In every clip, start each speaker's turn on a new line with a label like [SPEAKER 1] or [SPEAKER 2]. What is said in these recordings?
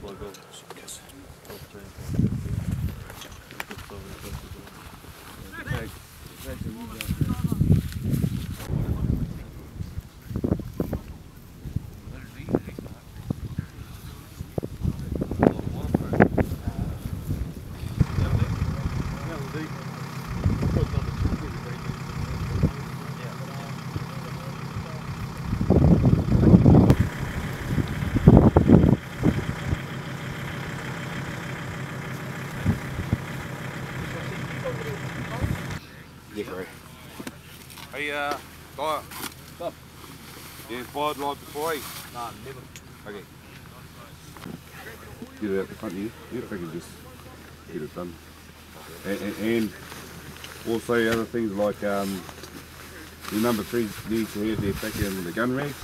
[SPEAKER 1] Hey, Dyer. Stop. You fired right before you?
[SPEAKER 2] No, never.
[SPEAKER 1] Okay.
[SPEAKER 3] Get it out the front here. Yep, I can just get it done. And also other things like the number 3 needs to have their pack in the gun rack.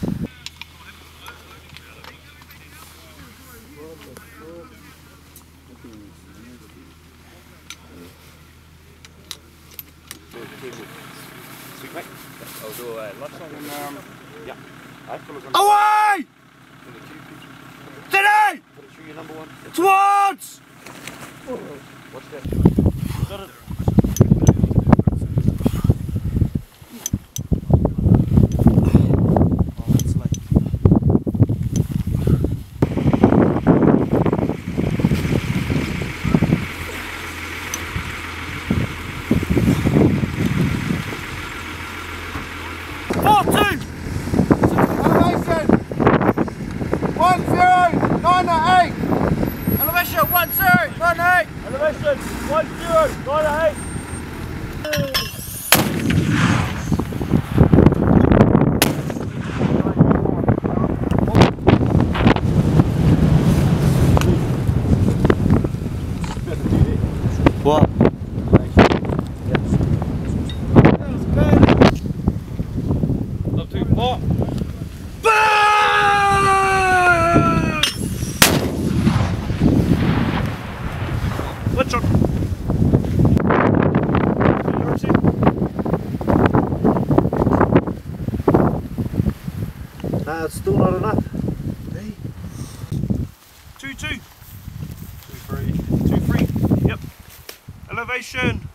[SPEAKER 2] Sweet mate. I'll do a lunchtime and yeah.
[SPEAKER 4] Away! Today!
[SPEAKER 2] Put it through your number 1.
[SPEAKER 4] Towards!
[SPEAKER 2] What's that? Got it.
[SPEAKER 4] Elevation 1098!
[SPEAKER 2] Elevation 1098!
[SPEAKER 4] What?
[SPEAKER 1] Not too far.
[SPEAKER 4] Let's go.
[SPEAKER 2] It's still not enough.
[SPEAKER 4] Hey. 2-2.
[SPEAKER 1] 2-3.
[SPEAKER 4] 2-3. Yep. Elevation